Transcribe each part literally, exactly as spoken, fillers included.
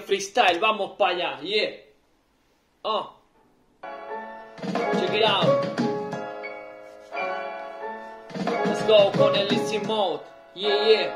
freestyle, vamos para allá, yeah. Uh. Check it out. Let's go con el easy mode, yeah, yeah.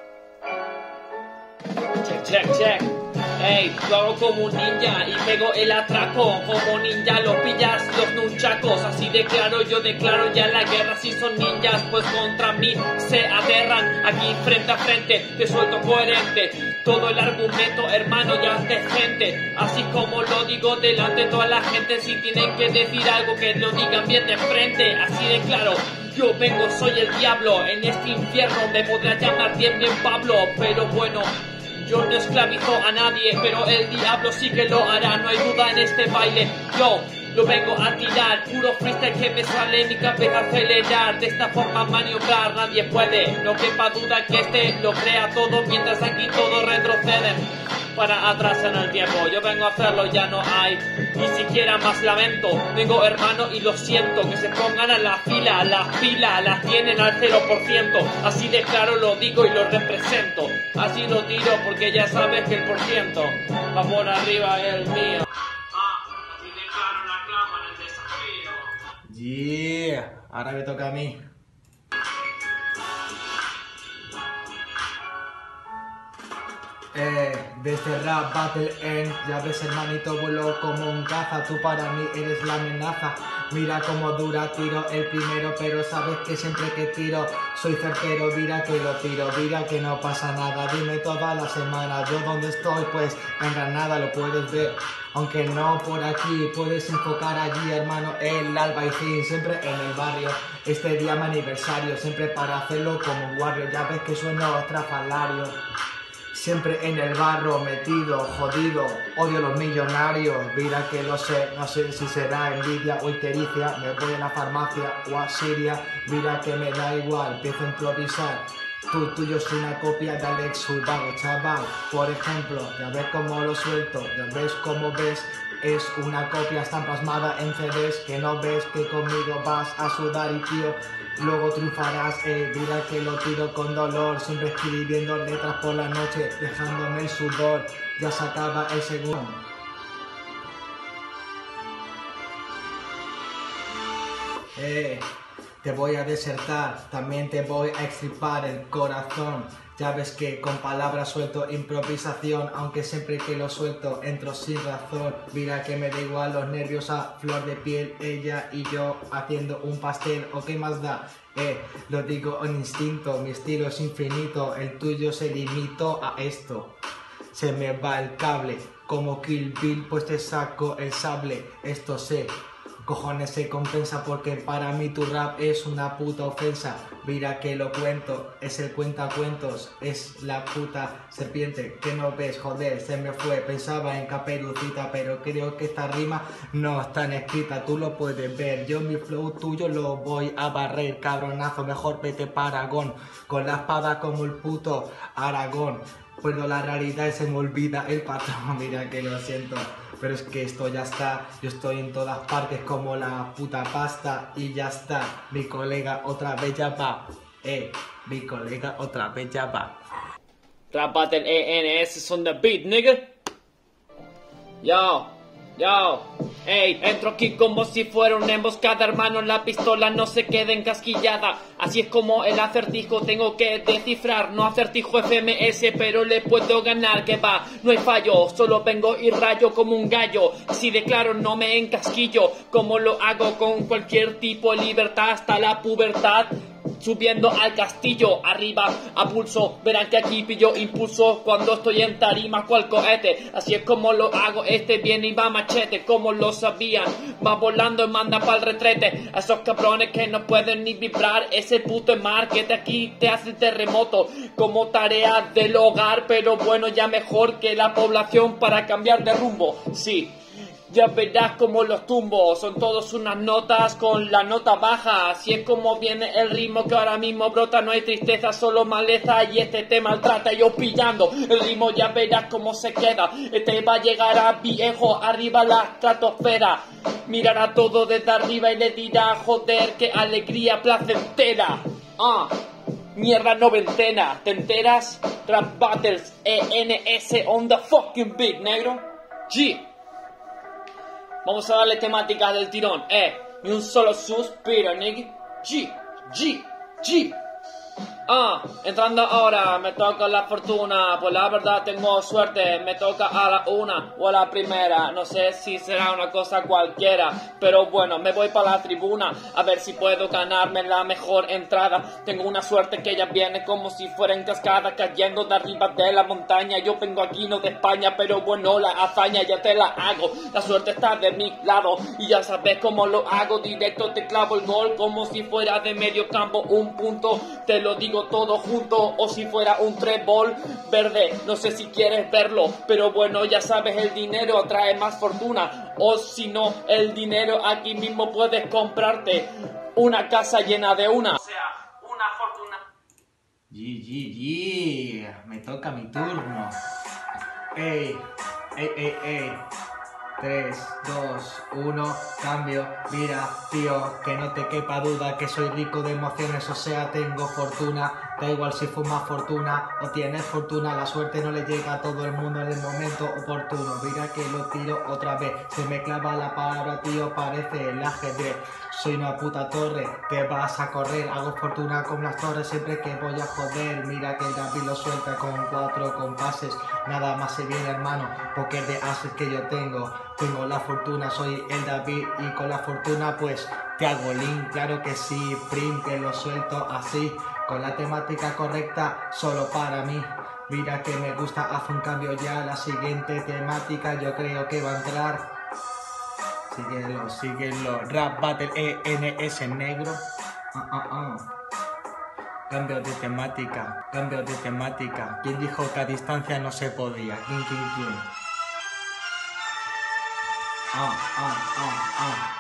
Check, check, check. Ey, lo hago como un ninja y pego el atraco. Como ninja lo pillas los nunchacos. Así declaro, yo declaro ya la guerra. Si son ninjas, pues contra mí se aterran. Aquí frente a frente, te suelto coherente. Todo el argumento, hermano, ya es gente. Así como lo digo delante de toda la gente. Si tienen que decir algo, que lo digan bien de frente. Así declaro. Yo vengo, soy el diablo. En este infierno me podrá llamar bien bien Pablo. Pero bueno, yo no esclavizo a nadie, pero el diablo sí que lo hará, no hay duda en este baile. Yo lo vengo a tirar, puro freestyle que me sale en mi cabeza acelerar. De esta forma maniobrar nadie puede, no quepa duda que este lo crea todo, mientras aquí todos retroceden para atrás en el tiempo. Yo vengo a hacerlo, ya no hay ni siquiera más lamento. Vengo, hermano, y lo siento, que se pongan a la fila, la fila la tienen al cero por ciento. Así de claro lo digo y lo represento. Así lo tiro porque ya sabes que el por ciento va por arriba el mío. Ah, así de claro la clama en el desafío. Yeah, ahora me toca a mí. Eh, de este rap battle end, ya ves hermanito, vuelo como un caza. Tú para mí eres la amenaza. Mira cómo dura, tiro el primero, pero sabes que siempre que tiro soy certero. Mira que lo tiro, mira que no pasa nada. Dime toda la semana, yo donde estoy, pues en Granada lo puedes ver. Aunque no por aquí, puedes enfocar allí, hermano, el albaicín, siempre en el barrio. Este día mi aniversario, siempre para hacerlo como un warrior. Ya ves que sueno estrafalario. Siempre en el barro, metido, jodido, odio los millonarios. Mira que lo sé, no sé si será envidia o histericia. Me voy a la farmacia o a Siria. Mira que me da igual, empiezo a improvisar. Tú, tuyo es una copia de Alex Ubago, chaval. Por ejemplo, ya ves cómo lo suelto, ya ves cómo ves. Es una copia, está plasmada en C Ds. Que no ves que conmigo vas a sudar y tío, luego triunfarás. Eh, mira que lo tiro con dolor, siempre escribiendo letras por la noche, dejándome el sudor. Ya se acaba el segundo. Eh, te voy a desertar, también te voy a extirpar el corazón. Ya ves que con palabras suelto improvisación, aunque siempre que lo suelto entro sin razón. Mira que me da igual los nervios a flor de piel, ella y yo haciendo un pastel, ¿o qué más da? Eh, lo digo en instinto, mi estilo es infinito, el tuyo se limitó a esto. Se me va el cable, como Kill Bill, pues te saco el sable, esto sé. Cojones se compensa porque para mí tu rap es una puta ofensa. Mira que lo cuento, es el cuentacuentos, es la puta serpiente que no ves, joder, se me fue. Pensaba en Caperucita, pero creo que esta rima no está escrita, tú lo puedes ver. Yo mi flow tuyo lo voy a barrer, cabronazo, mejor vete para Aragón, con la espada como el puto Aragón. Pero la realidad se me olvida el patrón, mira que lo siento. Pero es que esto ya está, yo estoy en todas partes como la puta pasta y ya está. Mi colega otra vez ya va, eh, mi colega otra vez ya va. Rap Battle E N S on the beat, nigga. Yo, yo, ey, entro aquí como si fuera una emboscada, hermano, la pistola no se queda encasquillada. Así es como el acertijo tengo que descifrar, no acertijo F M S, pero le puedo ganar, que va, no hay fallo, solo vengo y rayo como un gallo. Así de claro, no me encasquillo, como lo hago con cualquier tipo de libertad hasta la pubertad. Subiendo al castillo, arriba a pulso, verán que aquí pillo impulso cuando estoy en tarima cual cohete. Así es como lo hago, este viene y va machete, como lo sabían, va volando y manda pa'l retrete. A esos cabrones que no pueden ni vibrar, ese puto mar que de aquí te hace terremoto, como tarea del hogar, pero bueno, ya mejor que la población para cambiar de rumbo, sí. Ya verás como los tumbos, son todos unas notas con la nota baja. Así es como viene el ritmo que ahora mismo brota. No hay tristeza, solo maleza y este te maltrata. Yo pillando el ritmo, ya verás cómo se queda. Este va a llegar a viejo, arriba la estratosfera. Mirará todo desde arriba y le dirá, joder, qué alegría placentera. Ah, Mierda noventena, ¿te enteras? Rap Battles, E N S on the fucking beat, negro. G. Vamos a darle temáticas del tirón, eh. Ni un solo suspiro, nigga. G, G, G. Ah, entrando ahora, me toca la fortuna. Pues la verdad tengo suerte, me toca a la una o a la primera. No sé si será una cosa cualquiera, pero bueno, me voy para la tribuna a ver si puedo ganarme la mejor entrada. Tengo una suerte que ya viene como si fuera en cascada, cayendo de arriba de la montaña. Yo vengo aquí no de España, pero bueno, la hazaña ya te la hago. La suerte está de mi lado y ya sabes cómo lo hago. Directo te clavo el gol como si fuera de medio campo, un punto. Te lo digo todo junto, o si fuera un trébol verde, no sé si quieres verlo, pero bueno, ya sabes, el dinero trae más fortuna, o si no, el dinero aquí mismo puedes comprarte una casa llena de una, o sea, una fortuna. G, G, G, me toca mi turno. Ey, ey, ey, ey. tres, dos, uno, cambio, mira, tío, que no te quepa duda que soy rico de emociones, o sea, tengo fortuna, da igual si fumas fortuna o tienes fortuna, la suerte no le llega a todo el mundo en el momento oportuno, mira que lo tiro otra vez, se me clava la palabra, tío, parece el ajedrez, soy una puta torre, te vas a correr, hago fortuna con las torres siempre que voy a joder, mira que el David lo suelta con cuatro compases, nada más se viene hermano, porque de ases que yo tengo, tengo la fortuna, soy el David y con la fortuna pues te hago link, claro que sí, prim, que lo suelto así, con la temática correcta solo para mí. Mira que me gusta, haz un cambio ya, la siguiente temática yo creo que va a entrar. Síguelo, síguelo, Rap Battle E N S negro. Uh, uh, uh. Cambio de temática, cambio de temática. ¿Quién dijo que a distancia no se podía? ¿Quién, quién, quién? Ah, ah, ah,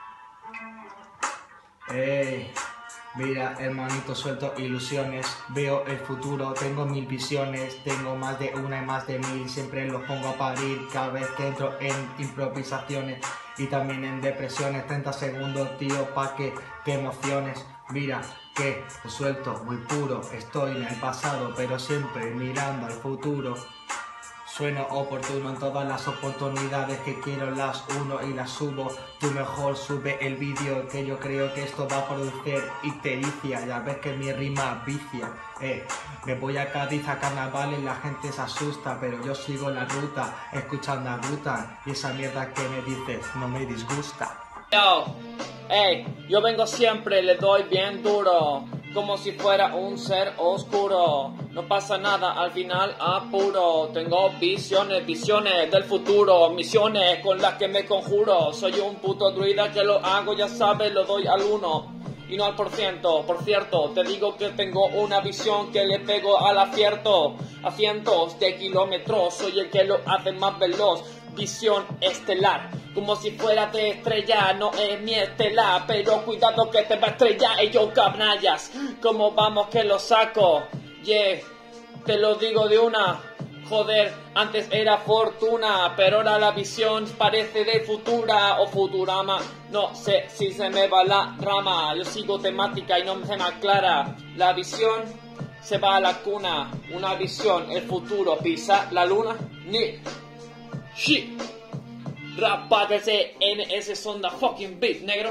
ah. Ey, mira, hermanito, suelto ilusiones, veo el futuro, tengo mil visiones, tengo más de una y más de mil, siempre los pongo a parir cada vez que entro en improvisaciones y también en depresiones. Treinta segundos, tío, pa' que te emociones. Mira que lo suelto muy puro, estoy en el pasado, pero siempre mirando al futuro. Sueno oportuno en todas las oportunidades que quiero, las uno y las subo. Tú mejor sube el vídeo que yo creo que esto va a producir ictericia. Ya ves que mi rima vicia. Eh, me voy a Cádiz a carnavales, la gente se asusta, pero yo sigo la ruta, escuchando a Ruta. Y esa mierda que me dices no me disgusta. Yo, ey, yo vengo siempre, le doy bien duro, como si fuera un ser oscuro. No pasa nada, al final apuro. Tengo visiones, visiones del futuro, misiones con las que me conjuro. Soy un puto druida que lo hago, ya sabes, lo doy al uno y no al por ciento. Por cierto, te digo que tengo una visión que le pego al acierto. A cientos de kilómetros, soy el que lo hace más veloz. Visión estelar, como si fuera de estrella, no es mi estela, pero cuidado que te va a estrellar y yo cabnallas, como vamos que lo saco, yeah, te lo digo de una, joder, antes era fortuna, pero ahora la visión parece de futura o futurama, no sé si se me va la rama, yo sigo temática y no se me aclara, la visión se va a la cuna, una visión, el futuro, pisa la luna, ni... Shit. Rap Battles E N S on the fucking beat, negro.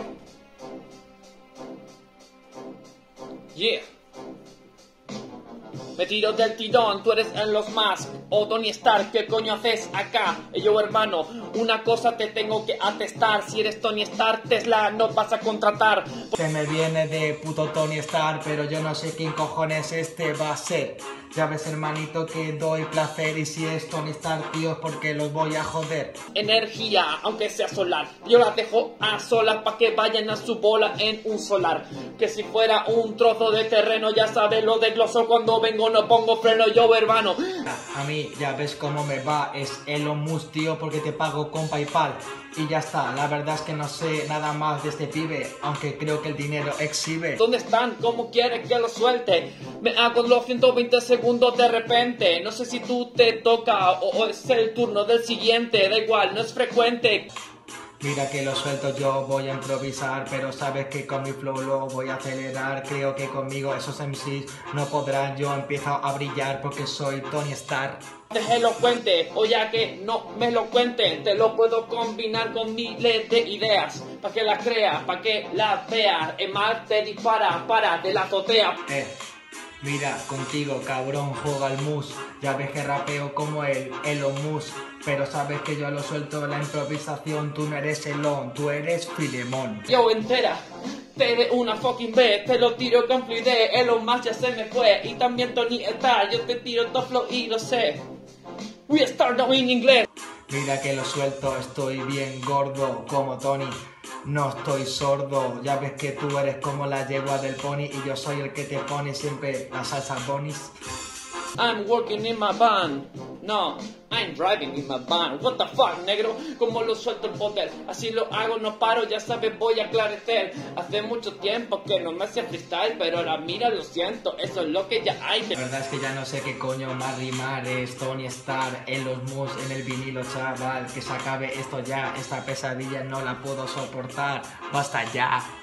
Yeah. Me tiro del tirón, tú eres en los más. O Tony Stark, ¿qué coño haces acá? Y yo, hermano, una cosa te tengo que atestar. Si eres Tony Stark, Tesla no vas a contratar. Se me viene de puto Tony Stark, pero yo no sé quién cojones este va a ser. Ya ves, hermanito, que doy placer. Y si es Tony Stark, tío, porque los voy a joder. Energía, aunque sea solar, yo las dejo a solas pa' que vayan a su bola en un solar. Que si fuera un trozo de terreno, ya sabes, lo desgloso cuando vengo, no pongo freno, yo, hermano. A mí, ya ves cómo me va, es Elon Musk, tío, porque te pago con PayPal. Y ya está, la verdad es que no sé nada más de este pibe, aunque creo que el dinero exhibe. ¿Dónde están? ¿Cómo quieren que lo suelte? Me hago los ciento veinte segundos de repente. No sé si tú te toca o, o es el turno del siguiente. Da igual, no es frecuente. Mira que lo suelto, yo voy a improvisar, pero sabes que con mi flow lo voy a acelerar. Creo que conmigo esos M Cs no podrán, yo empiezo a brillar porque soy Tony Stark. Elocuente, o ya que no me lo cuenten, te lo puedo combinar con miles de ideas, pa' que las creas, pa' que las veas, el mal te dispara, para de la azotea. Eh, mira, contigo cabrón juega el mus, ya ves que rapeo como el Elon Musk, pero sabes que yo lo suelto la improvisación, tú no eres Elon, tú eres Filemón. Yo entera, te de una fucking vez, te lo tiro con fluidez, Elon Musk ya se me fue, y también Tony está, yo te tiro top flow y lo sé. We start now in inglés. Mira que lo suelto, estoy bien gordo como Tony, no estoy sordo, ya ves que tú eres como la yegua del pony y yo soy el que te pone siempre la salsa bonis. I'm working in my van. No, I'm driving in my van. What the fuck, negro? Como lo suelto el poder. Así lo hago, no paro, ya sabes, voy a aclarecer. Hace mucho tiempo que no me hacía freestyle, pero ahora mira, lo siento, eso es lo que ya hay. La verdad es que ya no sé qué coño más rimar, es Tony Stark en los mus, en el vinilo, chaval. Que se acabe esto ya, esta pesadilla no la puedo soportar. Basta ya.